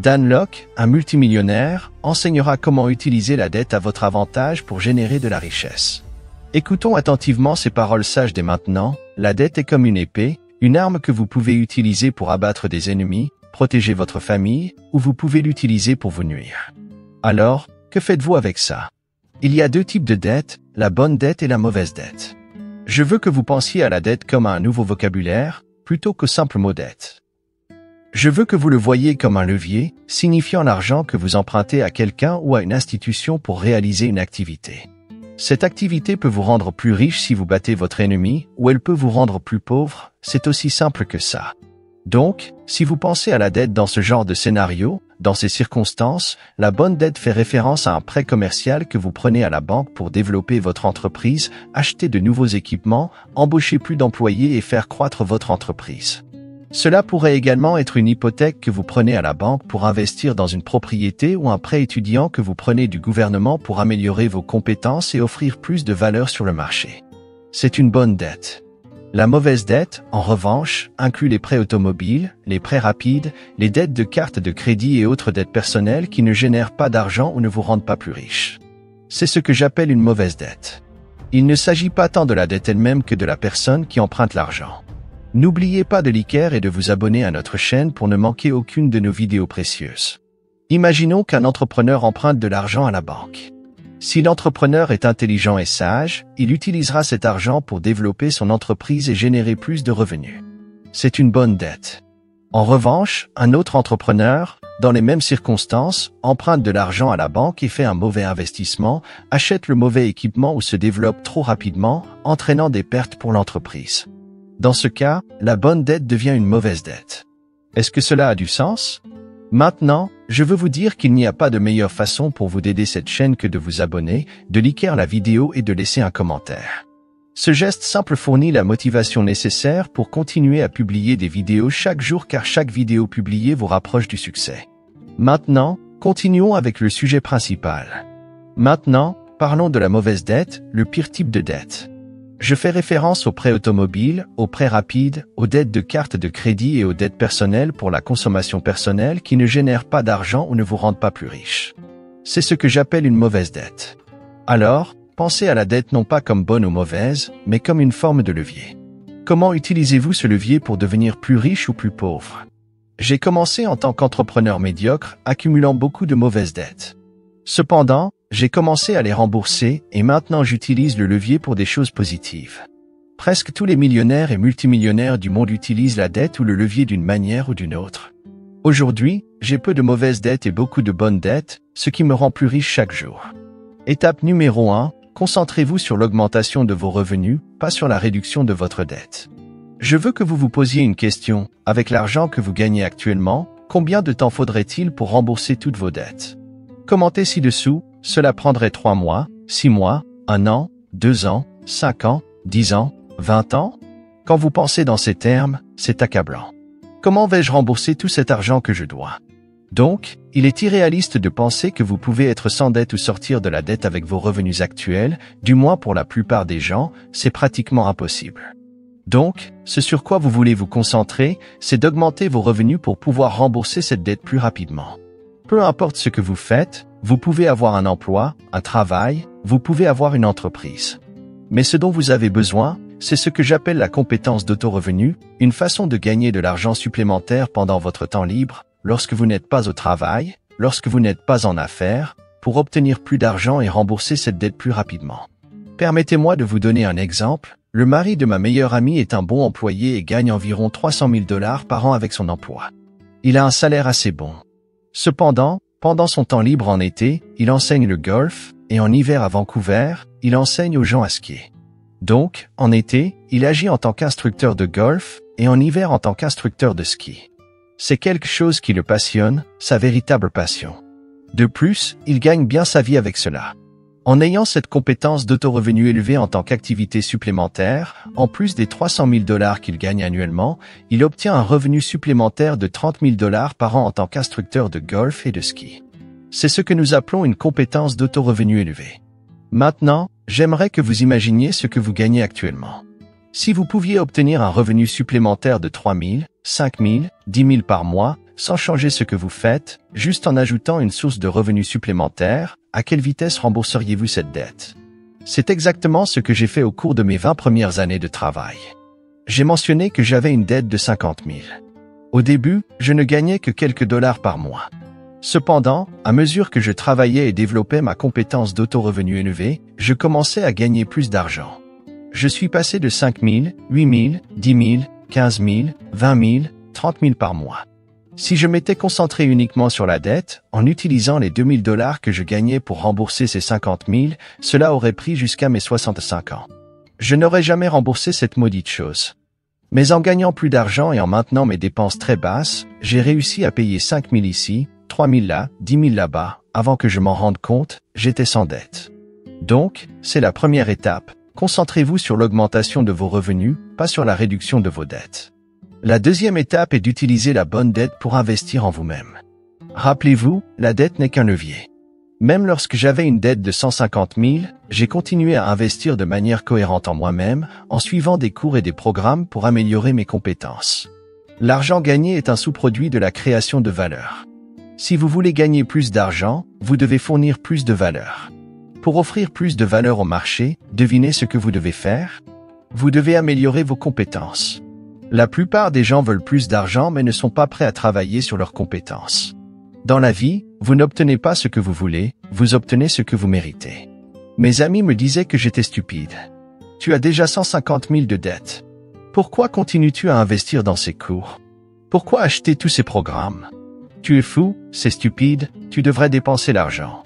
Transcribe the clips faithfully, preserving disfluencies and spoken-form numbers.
Dan Lok, un multimillionnaire, enseignera comment utiliser la dette à votre avantage pour générer de la richesse. Écoutons attentivement ces paroles sages dès maintenant. La dette est comme une épée, une arme que vous pouvez utiliser pour abattre des ennemis, protéger votre famille, ou vous pouvez l'utiliser pour vous nuire. Alors, que faites-vous avec ça? Il y a deux types de dettes, la bonne dette et la mauvaise dette. Je veux que vous pensiez à la dette comme à un nouveau vocabulaire, plutôt qu'au simple mot dette. Je veux que vous le voyiez comme un levier, signifiant l'argent que vous empruntez à quelqu'un ou à une institution pour réaliser une activité. Cette activité peut vous rendre plus riche si vous battez votre ennemi, ou elle peut vous rendre plus pauvre, c'est aussi simple que ça. Donc, si vous pensez à la dette dans ce genre de scénario, dans ces circonstances, la bonne dette fait référence à un prêt commercial que vous prenez à la banque pour développer votre entreprise, acheter de nouveaux équipements, embaucher plus d'employés et faire croître votre entreprise. Cela pourrait également être une hypothèque que vous prenez à la banque pour investir dans une propriété ou un prêt étudiant que vous prenez du gouvernement pour améliorer vos compétences et offrir plus de valeur sur le marché. C'est une bonne dette. La mauvaise dette, en revanche, inclut les prêts automobiles, les prêts rapides, les dettes de cartes de crédit et autres dettes personnelles qui ne génèrent pas d'argent ou ne vous rendent pas plus riche. C'est ce que j'appelle une mauvaise dette. Il ne s'agit pas tant de la dette elle-même que de la personne qui emprunte l'argent. N'oubliez pas de liker et de vous abonner à notre chaîne pour ne manquer aucune de nos vidéos précieuses. Imaginons qu'un entrepreneur emprunte de l'argent à la banque. Si l'entrepreneur est intelligent et sage, il utilisera cet argent pour développer son entreprise et générer plus de revenus. C'est une bonne dette. En revanche, un autre entrepreneur, dans les mêmes circonstances, emprunte de l'argent à la banque et fait un mauvais investissement, achète le mauvais équipement ou se développe trop rapidement, entraînant des pertes pour l'entreprise. Dans ce cas, la bonne dette devient une mauvaise dette. Est-ce que cela a du sens? Maintenant, je veux vous dire qu'il n'y a pas de meilleure façon pour vous d'aider cette chaîne que de vous abonner, de liker la vidéo et de laisser un commentaire. Ce geste simple fournit la motivation nécessaire pour continuer à publier des vidéos chaque jour car chaque vidéo publiée vous rapproche du succès. Maintenant, continuons avec le sujet principal. Maintenant, parlons de la mauvaise dette, le pire type de dette. Je fais référence aux prêts automobiles, aux prêts rapides, aux dettes de cartes de crédit et aux dettes personnelles pour la consommation personnelle qui ne génèrent pas d'argent ou ne vous rendent pas plus riche. C'est ce que j'appelle une mauvaise dette. Alors, pensez à la dette non pas comme bonne ou mauvaise, mais comme une forme de levier. Comment utilisez-vous ce levier pour devenir plus riche ou plus pauvre? J'ai commencé en tant qu'entrepreneur médiocre, accumulant beaucoup de mauvaises dettes. Cependant, j'ai commencé à les rembourser et maintenant j'utilise le levier pour des choses positives. Presque tous les millionnaires et multimillionnaires du monde utilisent la dette ou le levier d'une manière ou d'une autre. Aujourd'hui, j'ai peu de mauvaises dettes et beaucoup de bonnes dettes, ce qui me rend plus riche chaque jour. Étape numéro un, concentrez-vous sur l'augmentation de vos revenus, pas sur la réduction de votre dette. Je veux que vous vous posiez une question. Avec l'argent que vous gagnez actuellement, combien de temps faudrait-il pour rembourser toutes vos dettes? Commentez ci-dessous. Cela prendrait trois mois, six mois, un an, deux ans, cinq ans, dix ans, vingt ans? Quand vous pensez dans ces termes, c'est accablant. Comment vais-je rembourser tout cet argent que je dois? Donc, il est irréaliste de penser que vous pouvez être sans dette ou sortir de la dette avec vos revenus actuels, du moins pour la plupart des gens, c'est pratiquement impossible. Donc, ce sur quoi vous voulez vous concentrer, c'est d'augmenter vos revenus pour pouvoir rembourser cette dette plus rapidement. Peu importe ce que vous faites, vous pouvez avoir un emploi, un travail, vous pouvez avoir une entreprise. Mais ce dont vous avez besoin, c'est ce que j'appelle la compétence d'autorevenu, une façon de gagner de l'argent supplémentaire pendant votre temps libre, lorsque vous n'êtes pas au travail, lorsque vous n'êtes pas en affaires, pour obtenir plus d'argent et rembourser cette dette plus rapidement. Permettez-moi de vous donner un exemple. Le mari de ma meilleure amie est un bon employé et gagne environ trois cent mille dollars par an avec son emploi. Il a un salaire assez bon. Cependant, pendant son temps libre en été, il enseigne le golf, et en hiver à Vancouver, il enseigne aux gens à skier. Donc, en été, il agit en tant qu'instructeur de golf, et en hiver en tant qu'instructeur de ski. C'est quelque chose qui le passionne, sa véritable passion. De plus, il gagne bien sa vie avec cela. En ayant cette compétence d'autorevenu élevée en tant qu'activité supplémentaire, en plus des trois cent mille dollars qu'il gagne annuellement, il obtient un revenu supplémentaire de trente mille dollars par an en tant qu'instructeur de golf et de ski. C'est ce que nous appelons une compétence d'autorevenu élevée. Maintenant, j'aimerais que vous imaginiez ce que vous gagnez actuellement. Si vous pouviez obtenir un revenu supplémentaire de trois mille, cinq mille, dix mille par mois, sans changer ce que vous faites, juste en ajoutant une source de revenus supplémentaire, à quelle vitesse rembourseriez-vous cette dette? C'est exactement ce que j'ai fait au cours de mes vingt premières années de travail. J'ai mentionné que j'avais une dette de cinquante mille. Au début, je ne gagnais que quelques dollars par mois. Cependant, à mesure que je travaillais et développais ma compétence d'auto-revenu élevé, je commençais à gagner plus d'argent. Je suis passé de cinq mille, huit mille, dix mille, quinze mille, vingt mille, trente mille par mois. Si je m'étais concentré uniquement sur la dette, en utilisant les deux mille dollars que je gagnais pour rembourser ces cinquante mille, cela aurait pris jusqu'à mes soixante-cinq ans. Je n'aurais jamais remboursé cette maudite chose. Mais en gagnant plus d'argent et en maintenant mes dépenses très basses, j'ai réussi à payer cinq mille ici, trois mille là, dix mille là-bas. Avant que je m'en rende compte, j'étais sans dette. Donc, c'est la première étape. Concentrez-vous sur l'augmentation de vos revenus, pas sur la réduction de vos dettes. La deuxième étape est d'utiliser la bonne dette pour investir en vous-même. Rappelez-vous, la dette n'est qu'un levier. Même lorsque j'avais une dette de cent cinquante mille, j'ai continué à investir de manière cohérente en moi-même, en suivant des cours et des programmes pour améliorer mes compétences. L'argent gagné est un sous-produit de la création de valeur. Si vous voulez gagner plus d'argent, vous devez fournir plus de valeur. Pour offrir plus de valeur au marché, devinez ce que vous devez faire? Vous devez améliorer vos compétences. La plupart des gens veulent plus d'argent mais ne sont pas prêts à travailler sur leurs compétences. Dans la vie, vous n'obtenez pas ce que vous voulez, vous obtenez ce que vous méritez. Mes amis me disaient que j'étais stupide. Tu as déjà cent cinquante mille de dettes. Pourquoi continues-tu à investir dans ces cours? Pourquoi acheter tous ces programmes? Tu es fou, c'est stupide, tu devrais dépenser l'argent.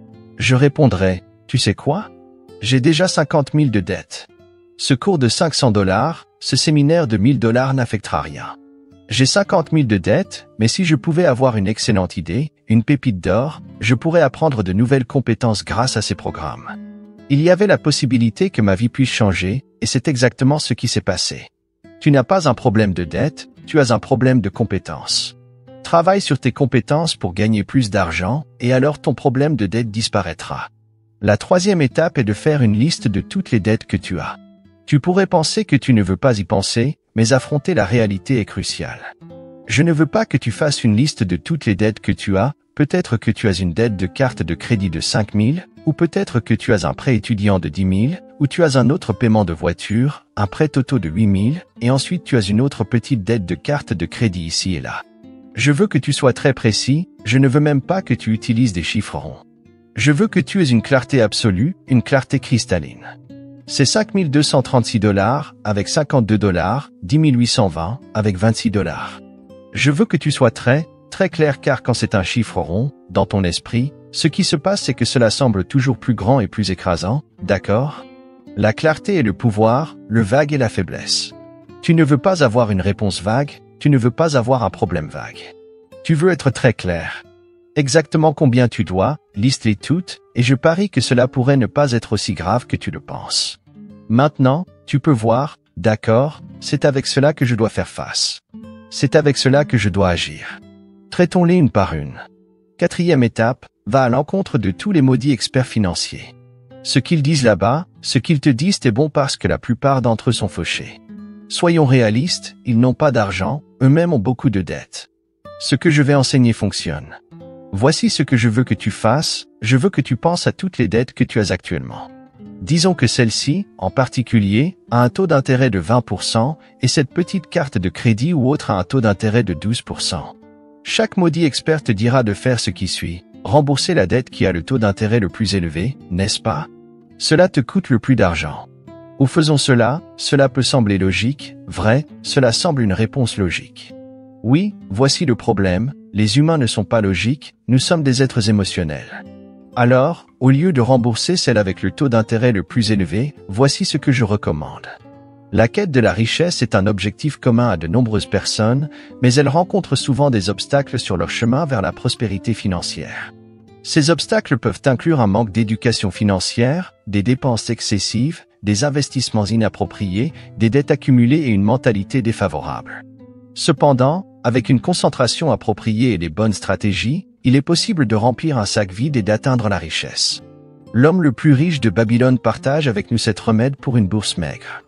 Je répondrai, tu sais quoi? J'ai déjà cinquante mille de dettes. Ce cours de cinq cents dollars, ce séminaire de mille dollars n'affectera rien. J'ai cinquante mille de dettes, mais si je pouvais avoir une excellente idée, une pépite d'or, je pourrais apprendre de nouvelles compétences grâce à ces programmes. Il y avait la possibilité que ma vie puisse changer, et c'est exactement ce qui s'est passé. Tu n'as pas un problème de dette, tu as un problème de compétences. Travaille sur tes compétences pour gagner plus d'argent, et alors ton problème de dette disparaîtra. La troisième étape est de faire une liste de toutes les dettes que tu as. Tu pourrais penser que tu ne veux pas y penser, mais affronter la réalité est crucial. Je ne veux pas que tu fasses une liste de toutes les dettes que tu as, peut-être que tu as une dette de carte de crédit de cinq mille, ou peut-être que tu as un prêt étudiant de dix mille, ou tu as un autre paiement de voiture, un prêt auto de huit mille, et ensuite tu as une autre petite dette de carte de crédit ici et là. Je veux que tu sois très précis, je ne veux même pas que tu utilises des chiffres ronds. Je veux que tu aies une clarté absolue, une clarté cristalline. C'est cinq mille deux cent trente-six dollars, avec cinquante-deux dollars, dix mille huit cent vingt, avec vingt-six dollars. Je veux que tu sois très, très clair car quand c'est un chiffre rond, dans ton esprit, ce qui se passe c'est que cela semble toujours plus grand et plus écrasant, d'accord? La clarté est le pouvoir, le vague est la faiblesse. Tu ne veux pas avoir une réponse vague, tu ne veux pas avoir un problème vague. Tu veux être très clair. Exactement combien tu dois, liste-les toutes, et je parie que cela pourrait ne pas être aussi grave que tu le penses. Maintenant, tu peux voir, d'accord, c'est avec cela que je dois faire face. C'est avec cela que je dois agir. Traitons-les une par une. Quatrième étape, va à l'encontre de tous les maudits experts financiers. Ce qu'ils disent là-bas, ce qu'ils te disent est bon parce que la plupart d'entre eux sont fauchés. Soyons réalistes, ils n'ont pas d'argent, eux-mêmes ont beaucoup de dettes. Ce que je vais enseigner fonctionne. Voici ce que je veux que tu fasses, je veux que tu penses à toutes les dettes que tu as actuellement. Disons que celle-ci, en particulier, a un taux d'intérêt de vingt pour cent et cette petite carte de crédit ou autre a un taux d'intérêt de douze pour cent. Chaque maudit expert te dira de faire ce qui suit, rembourser la dette qui a le taux d'intérêt le plus élevé, n'est-ce pas? Cela te coûte le plus d'argent. Ou faisons cela, cela peut sembler logique, vrai, cela semble une réponse logique. Oui, voici le problème, les humains ne sont pas logiques, nous sommes des êtres émotionnels. Alors, au lieu de rembourser celle avec le taux d'intérêt le plus élevé, voici ce que je recommande. La quête de la richesse est un objectif commun à de nombreuses personnes, mais elles rencontrent souvent des obstacles sur leur chemin vers la prospérité financière. Ces obstacles peuvent inclure un manque d'éducation financière, des dépenses excessives, des investissements inappropriés, des dettes accumulées et une mentalité défavorable. Cependant, avec une concentration appropriée et les bonnes stratégies, il est possible de remplir un sac vide et d'atteindre la richesse. L'homme le plus riche de Babylone partage avec nous cette remède pour une bourse maigre.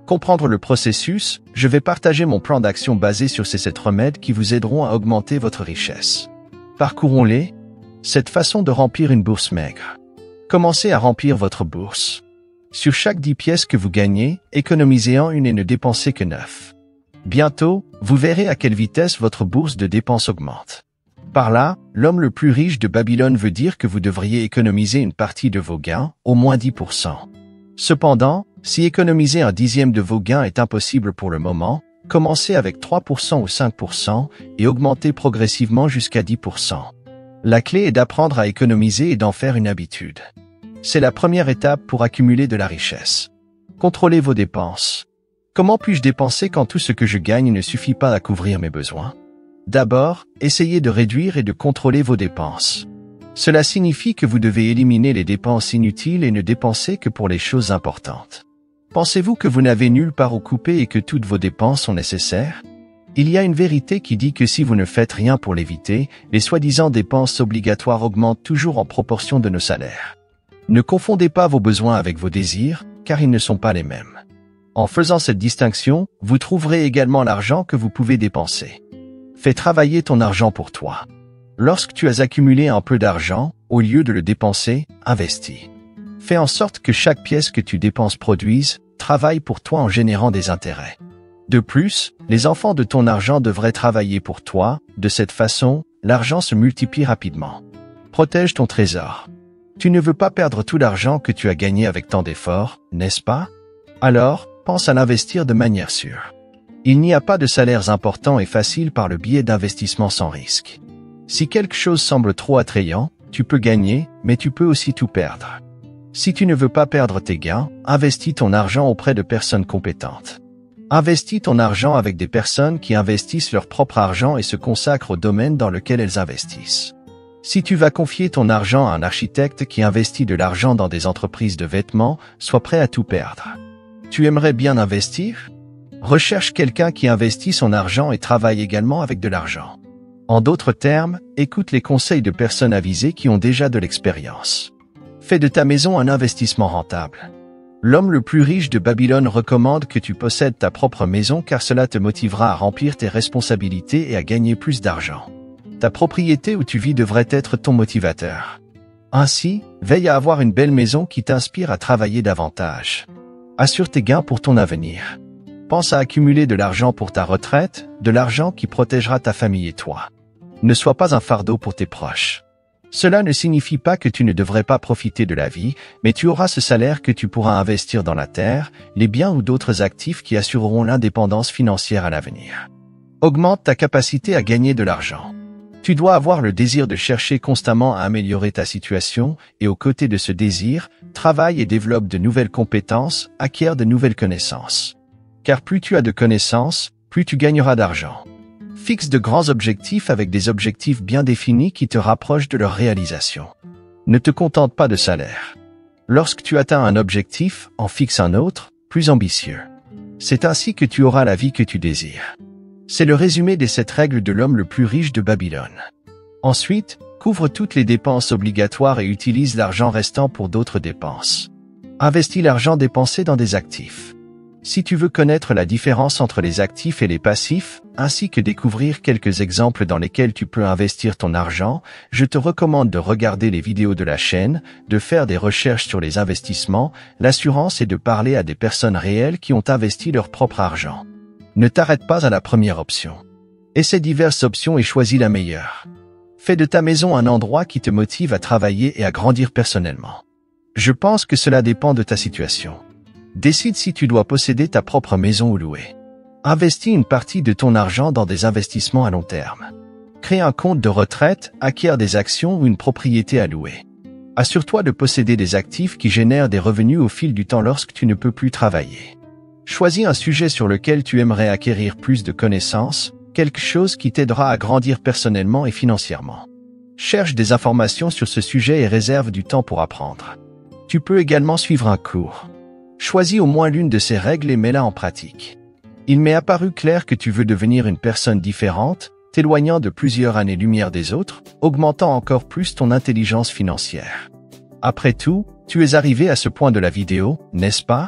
Comprendre le processus, je vais partager mon plan d'action basé sur ces sept remèdes qui vous aideront à augmenter votre richesse. Parcourons-les. Cette façon de remplir une bourse maigre. Commencez à remplir votre bourse. Sur chaque dix pièces que vous gagnez, économisez-en une et ne dépensez que neuf. Bientôt, vous verrez à quelle vitesse votre bourse de dépenses augmente. Par là, l'homme le plus riche de Babylone veut dire que vous devriez économiser une partie de vos gains, au moins dix pour cent. Cependant, si économiser un dixième de vos gains est impossible pour le moment, commencez avec trois pour cent ou cinq pour cent et augmentez progressivement jusqu'à dix pour cent. La clé est d'apprendre à économiser et d'en faire une habitude. C'est la première étape pour accumuler de la richesse. Contrôlez vos dépenses. Comment puis-je dépenser quand tout ce que je gagne ne suffit pas à couvrir mes besoins? D'abord, essayez de réduire et de contrôler vos dépenses. Cela signifie que vous devez éliminer les dépenses inutiles et ne dépenser que pour les choses importantes. Pensez-vous que vous n'avez nulle part où couper et que toutes vos dépenses sont nécessaires? Il y a une vérité qui dit que si vous ne faites rien pour l'éviter, les soi-disant dépenses obligatoires augmentent toujours en proportion de nos salaires. Ne confondez pas vos besoins avec vos désirs, car ils ne sont pas les mêmes. En faisant cette distinction, vous trouverez également l'argent que vous pouvez dépenser. Fais travailler ton argent pour toi. Lorsque tu as accumulé un peu d'argent, au lieu de le dépenser, investis. Fais en sorte que chaque pièce que tu dépenses produise, travaille pour toi en générant des intérêts. De plus, les enfants de ton argent devraient travailler pour toi. De cette façon, l'argent se multiplie rapidement. Protège ton trésor. Tu ne veux pas perdre tout l'argent que tu as gagné avec tant d'efforts, n'est-ce pas? Alors, pense à l'investir de manière sûre. Il n'y a pas de salaires importants et faciles par le biais d'investissements sans risque. Si quelque chose semble trop attrayant, tu peux gagner, mais tu peux aussi tout perdre. Si tu ne veux pas perdre tes gains, investis ton argent auprès de personnes compétentes. Investis ton argent avec des personnes qui investissent leur propre argent et se consacrent au domaine dans lequel elles investissent. Si tu vas confier ton argent à un architecte qui investit de l'argent dans des entreprises de vêtements, sois prêt à tout perdre. Tu aimerais bien investir? Recherche quelqu'un qui investit son argent et travaille également avec de l'argent. En d'autres termes, écoute les conseils de personnes avisées qui ont déjà de l'expérience. Fais de ta maison un investissement rentable. L'homme le plus riche de Babylone recommande que tu possèdes ta propre maison car cela te motivera à remplir tes responsabilités et à gagner plus d'argent. Ta propriété où tu vis devrait être ton motivateur. Ainsi, veille à avoir une belle maison qui t'inspire à travailler davantage. Assure tes gains pour ton avenir. Pense à accumuler de l'argent pour ta retraite, de l'argent qui protégera ta famille et toi. Ne sois pas un fardeau pour tes proches. Cela ne signifie pas que tu ne devrais pas profiter de la vie, mais tu auras ce salaire que tu pourras investir dans la terre, les biens ou d'autres actifs qui assureront l'indépendance financière à l'avenir. Augmente ta capacité à gagner de l'argent. Tu dois avoir le désir de chercher constamment à améliorer ta situation et aux côtés de ce désir, travaille et développe de nouvelles compétences, acquiert de nouvelles connaissances. Car plus tu as de connaissances, plus tu gagneras d'argent. Fixe de grands objectifs avec des objectifs bien définis qui te rapprochent de leur réalisation. Ne te contente pas de salaire. Lorsque tu atteins un objectif, en fixe un autre, plus ambitieux. C'est ainsi que tu auras la vie que tu désires. C'est le résumé des sept règles de l'homme le plus riche de Babylone. Ensuite, couvre toutes les dépenses obligatoires et utilise l'argent restant pour d'autres dépenses. Investis l'argent dépensé dans des actifs. Si tu veux connaître la différence entre les actifs et les passifs, ainsi que découvrir quelques exemples dans lesquels tu peux investir ton argent, je te recommande de regarder les vidéos de la chaîne, de faire des recherches sur les investissements, l'assurance et de parler à des personnes réelles qui ont investi leur propre argent. Ne t'arrête pas à la première option. Essaie diverses options et choisis la meilleure. Fais de ta maison un endroit qui te motive à travailler et à grandir personnellement. Je pense que cela dépend de ta situation. Décide si tu dois posséder ta propre maison ou louer. Investis une partie de ton argent dans des investissements à long terme. Crée un compte de retraite, acquiert des actions ou une propriété à louer. Assure-toi de posséder des actifs qui génèrent des revenus au fil du temps lorsque tu ne peux plus travailler. Choisis un sujet sur lequel tu aimerais acquérir plus de connaissances, quelque chose qui t'aidera à grandir personnellement et financièrement. Cherche des informations sur ce sujet et réserve du temps pour apprendre. Tu peux également suivre un cours. Choisis au moins l'une de ces règles et mets-la en pratique. Il m'est apparu clair que tu veux devenir une personne différente, t'éloignant de plusieurs années-lumière des autres, augmentant encore plus ton intelligence financière. Après tout, tu es arrivé à ce point de la vidéo, n'est-ce pas?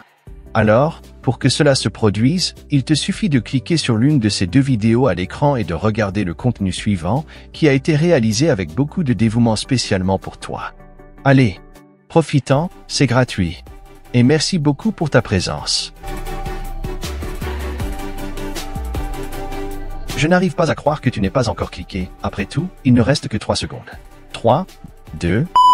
Alors, pour que cela se produise, il te suffit de cliquer sur l'une de ces deux vidéos à l'écran et de regarder le contenu suivant, qui a été réalisé avec beaucoup de dévouement spécialement pour toi. Allez, profitant, c'est gratuit. Et merci beaucoup pour ta présence. Je n'arrive pas à croire que tu n'aies pas encore cliqué. Après tout, il ne reste que trois secondes. trois, deux...